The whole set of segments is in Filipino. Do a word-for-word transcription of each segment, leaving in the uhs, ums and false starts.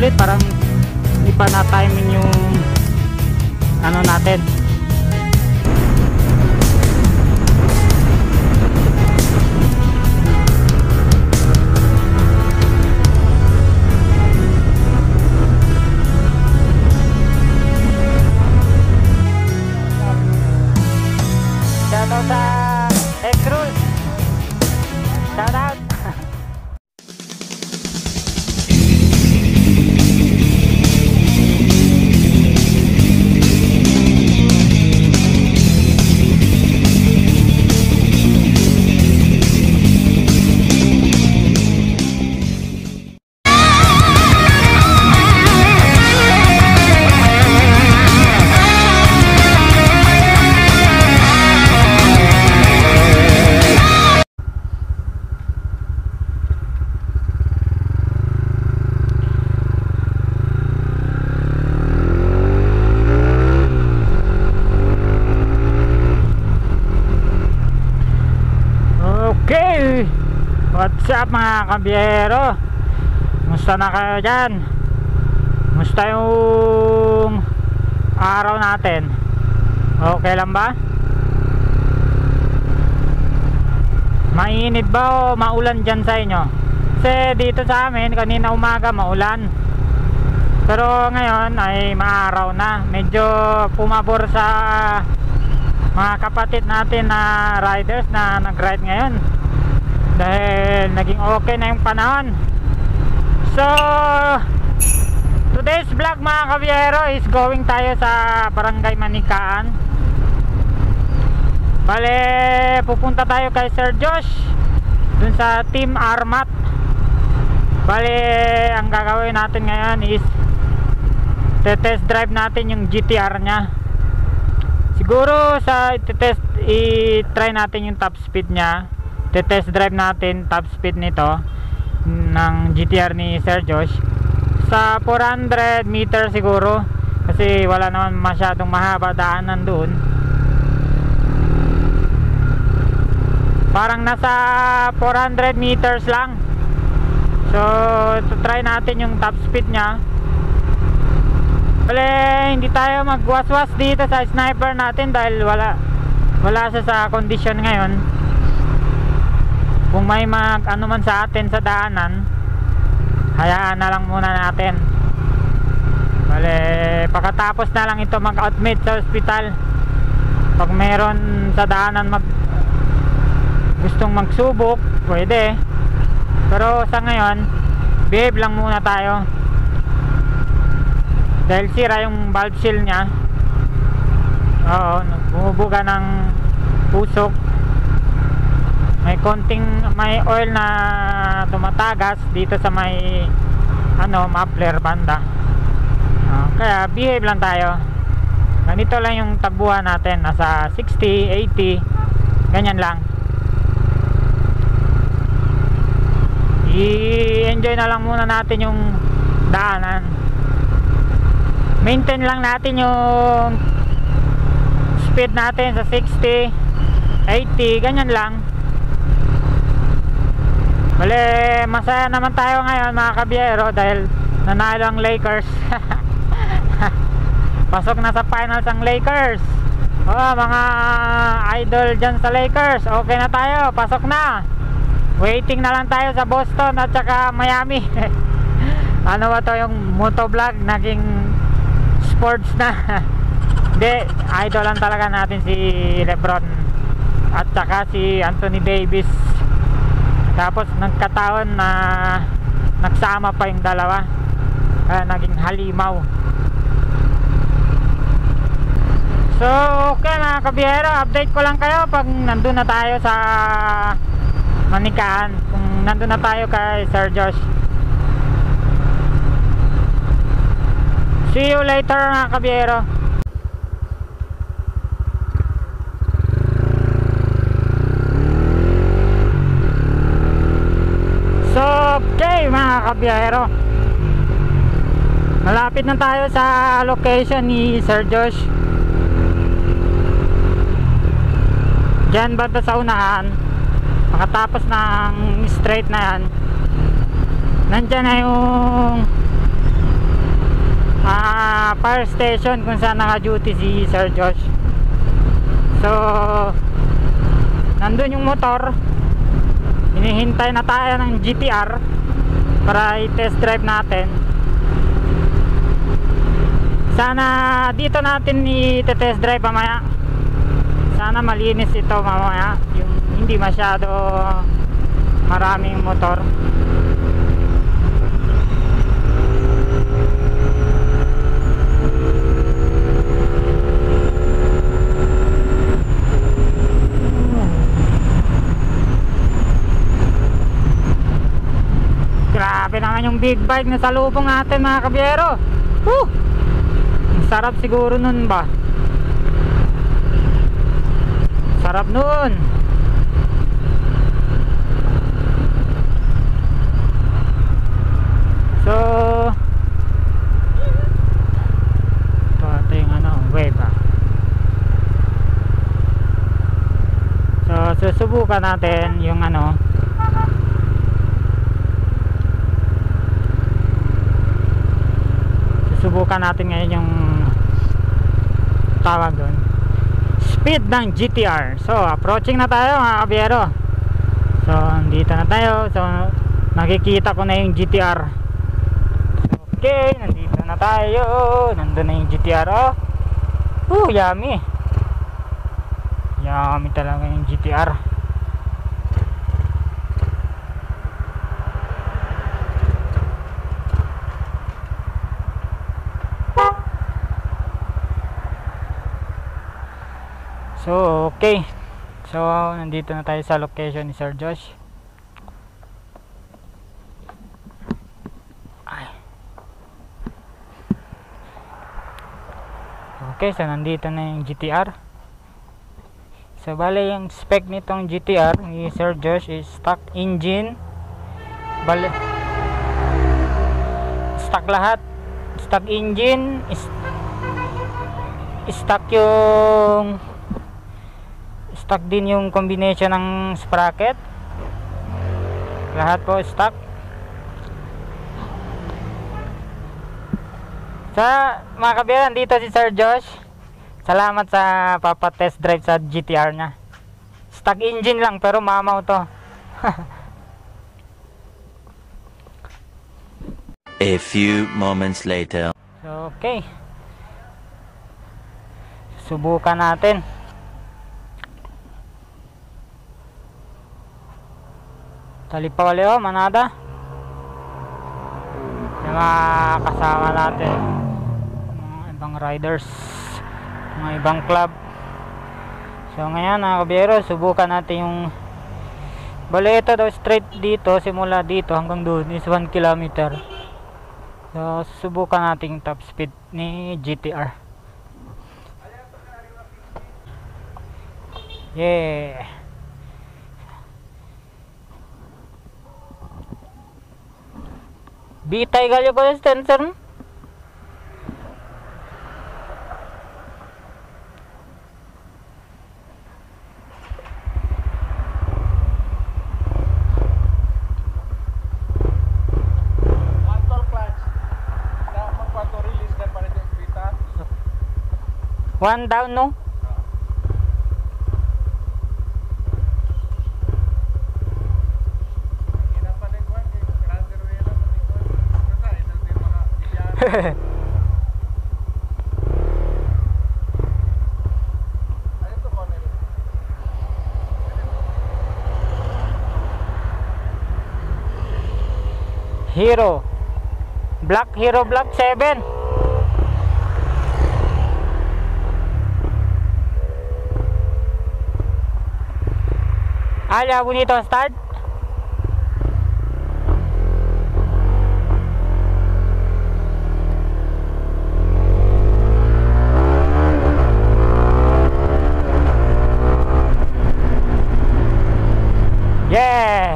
ulit, parang hindi pa na timing yung ano natin. Shoutout sa X-Rules. Shoutout. Okay, what's up mga kabiyero? Musta na kayo dyan? Musta yung araw natin? Okay lang ba? Mainit ba o maulan dyan sa inyo? Kasi dito sa amin kanina umaga maulan, pero ngayon ay maaraw na. Medyo pumabor sa mga kapatid natin na riders na nag-ride ngayon dahil naging okay na yung panahon. So today's vlog mga kabiyero is going tayo sa Barangay Manikaan. Bale, pupunta tayo kay Sir Josh dun sa Team Armat. Bale, ang gagawin natin ngayon is te-test drive natin yung G T R nya. Siguro sa i-test, i-try natin yung top speed nya. Te-test drive natin top speed nito ng G T R ni Sir Josh sa four hundred meter siguro, kasi wala naman masyadong mahaba daanan doon. Parang nasa four hundred meters lang. So try natin yung top speed nya. Wala, hindi tayo magwaswas dito sa sniper natin dahil wala wala siya sa kondisyon ngayon. Kung may mag ano man sa atin sa daanan, hayaan na lang muna natin. Wala, pagkatapos na lang ito mag-admit sa ospital. Pag meron sa daanan mag gustong magsubok, pwede. Pero sa ngayon, behave lang muna tayo dahil sira yung valve seal nya. Oo, bumubuga ng pusok. May konting may oil na tumatagas dito sa may ano muffler banda. uh, Kaya behave lang tayo. Ganito lang yung tabuhan natin, nasa sixty, eighty, ganyan lang. I-enjoy na lang muna natin yung daanan. Maintain lang natin yung speed natin sa sixty, eighty, ganyan lang. Bale, masaya naman tayo ngayon mga kabiyero dahil nanalo ang Lakers. Pasok na sa finals ang Lakers. Oh, mga idol dyan sa Lakers, okay na tayo, pasok na. Waiting na lang tayo sa Boston at saka Miami. Ano ba to, yung motovlog naging sports na. Hindi, idolan talaga natin si LeBron at saka si Anthony Davis. Tapos nagkataon na nagsama pa yung dalawa, kaya naging halimaw. So okay mga kabiyero, update ko lang kayo pag nandun na tayo sa Manikaan, kung nandun na tayo kay Sir Josh. See you later mga kabiyero. So okay mga kabiyero, malapit na tayo sa location ni Sir Josh. Diyan banda sa unahan, makatapos ng straight na yan, nandyan na yung fire station kung saan naka-duty si Sir Josh. So nandun yung motor, hinihintay na tayo ng G T R para i-test drive natin. Sana dito natin i-test drive mamaya. Sana malinis ito mamaya, yung hindi masyado maraming motor. Grabe naman yung big bike na salubong natin mga kabiyero. Woo! Ang sarap siguro nun ba? Sarap nun. So ito, ito yung ano, wave ah. So susubukan natin yung ano, susubukan natin ngayon yung tawag doon, speed ng G T R. So approaching na tayo mga kabiyero. So dito na tayo. So nakikita ko na yung G T R. Okay, nandito na tayo. Nandun na yung G T R. Oh, oh yummy. Yummy talaga yung G T R. So okay, so nandito na tayo sa location ni Sir Josh. Ay. Okay, so nandito na yung G T R. So bale yung spec nitong G T R ni Sir Josh is stock engine. Bale stock lahat, stock engine is stock yung stock din yung combination ng sprocket. Lahat po stock. Sa mga kabiran, dito si Sir Josh. Salamat sa papa-test drive sa G T R nya. Stock engine lang pero mamaw to. A few moments later. So, okay. Subukan natin. Talipawali oh, manada. Yung mga kasama natin, mga ibang riders, mga ibang club. So ngayon mga kabiyero, subukan natin yung bali ito daw straight dito, simula dito hanggang doon is one kilometer. So subukan natin yung top speed ni G T R. Yeah. Bitay galyo ko yung sensor. One down no? Hero Black Hero Black seven. Ala bonito start. Yeah.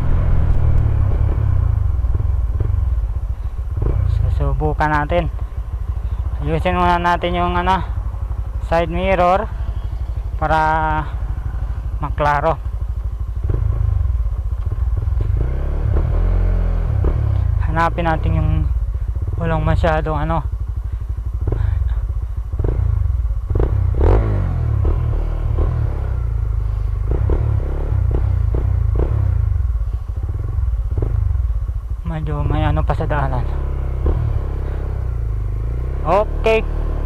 Susubukan natin. Ayusin muna natin yung ano, side mirror para maklaro. Hanapin natin yung walang masyadong ano, medyo may ano pa sa daanan. Okay.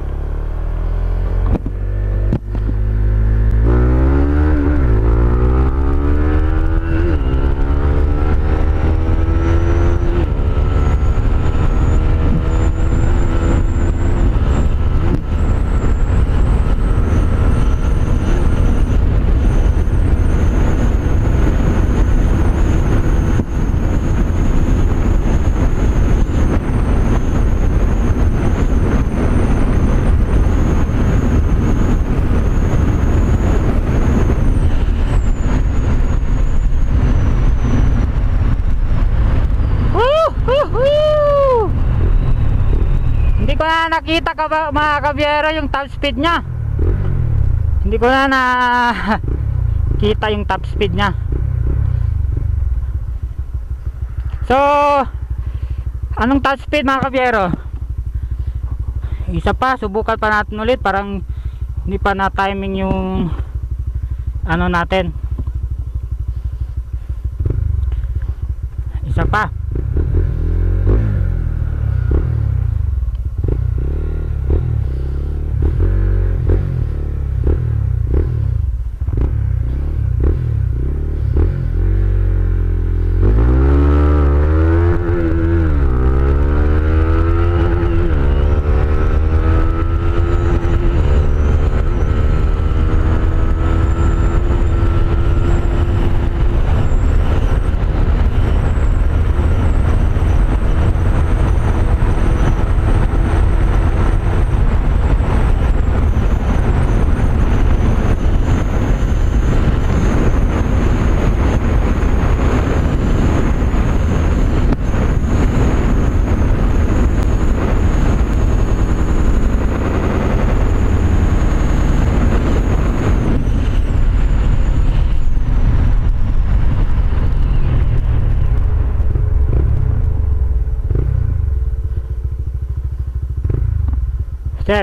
Hindi ko na nakita ka ba, mga kabiyero, yung top speed nya. Hindi ko na nakita yung top speed nya. So anong top speed, mga kabiyero? Isa pa, subukan pa natin ulit. Parang hindi pa na timing yung ano natin. Isa pa. Step.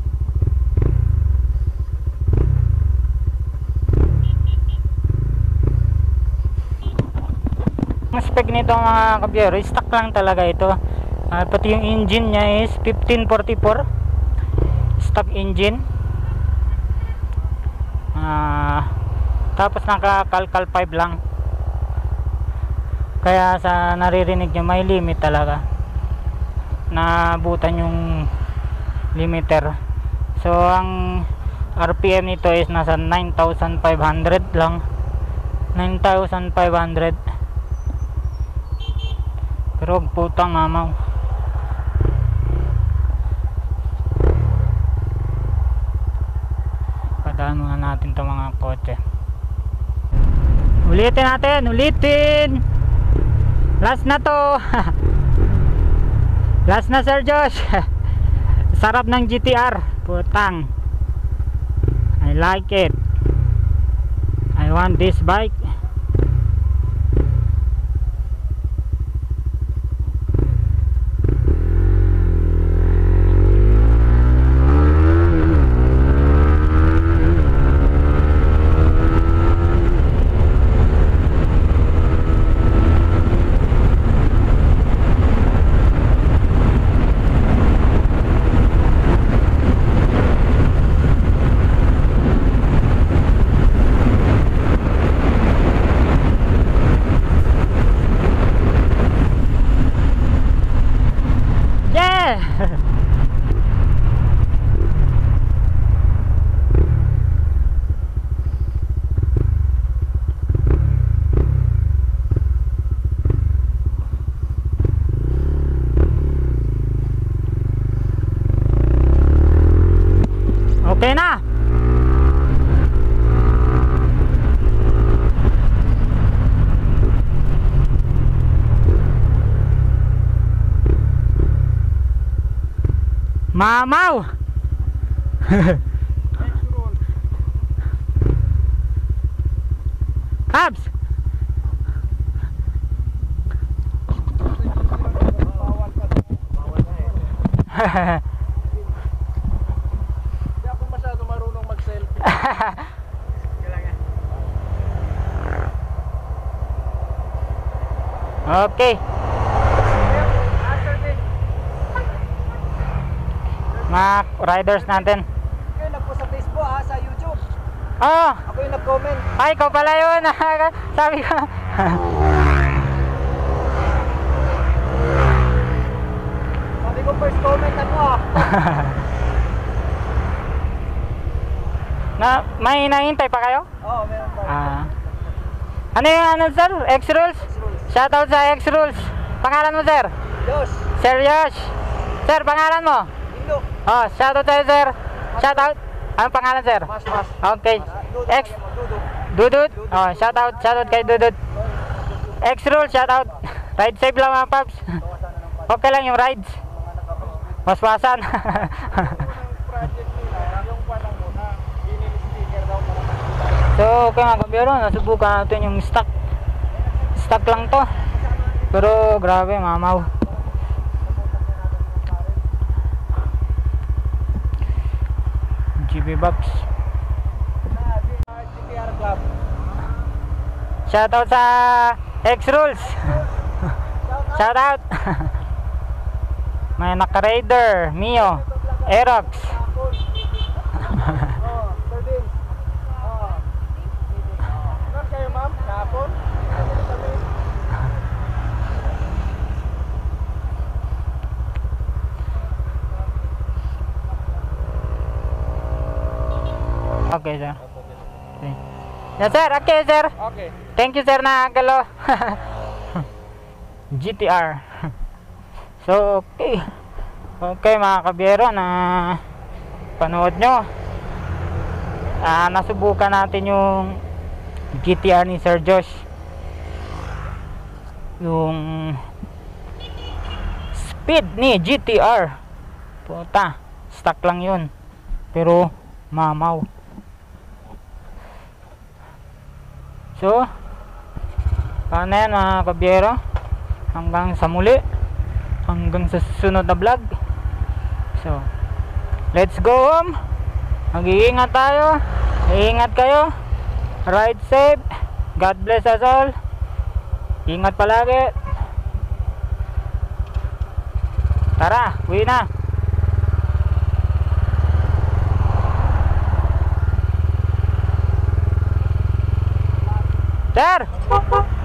Ang spec nito, mga kabiyero, stock lang talaga ito. Uh, pati yung engine nya is fifteen forty-four stock engine. Uh, tapos naka Calcal five lang. Kaya sa naririnig nyo, may limit talaga. Nabutan yung limiter. So ang R P M nito is nasa nine thousand five hundred lang. nine thousand five hundred. Pero putang mamaw. Padaan muna natin itong mga kotse. Ulitin natin, ulitin. Last na to. Last na, Sir Josh. Sarap ng G T R, putang. I like it. I want this bike. Okay na. Mamaw. Abs. Hindi ako masyado marunong mag-selfie. Okay. mga riders natin. Ikaw yung nagpo sa Facebook ha, sa YouTube. Oh, Ako yung nag-comment. ay, ikaw pala yun. Sabi ko. Sabi ko first comment ano ah. Na, may nahintay pa kayo? Oo, meron pa. Ah. Ano yung ano, sir? X-Rules? Shoutout sa X-Rules. Pangalan mo, sir? Josh, Sir Yosh. Sir, pangalan mo? Indo. Oh, shoutout sa'yo, sir. Shoutout. Anong pangalan, sir? Mas mas. Okay. Dudut, X. Dudut. Dudut. Oh, shoutout. Shoutout kay Dudut. X-Rules, shoutout. Ride safe lang mga paps. Okay lang yung rides. Waswasan. Project nila, yung parang muna, sticker daw para So, okay mga kabiyero, nasubukan natin yung stock. Stock lang to. Pero grabe, mamaw. G B Box. G T R Club. Shoutout sa X-Rules. Shoutout. May naka-Raider, Mio, Aerox. Oh, Sir Vince. Oh. Saan kayo ma'am? Kahapon? Ano kami? Okay, sir. Okay. Yes, sir. Okay, sir. Okay. Thank you, sir, na galo. G T R. So, okay. Okay, mga kabiyero, na panood nyo. Ah, nasubukan natin yung G T R ni Sir Josh. Yung speed ni G T R. Puta, stock lang yun. Pero, mamaw. So, paano yan mga kabiyero? Hanggang sa muli. Hanggang sa susunod na vlog. So, let's go home. Mag-iingat tayo. Iingat kayo. Ride safe. God bless us all. Ingat palagi. Tara, uwi na. Sir!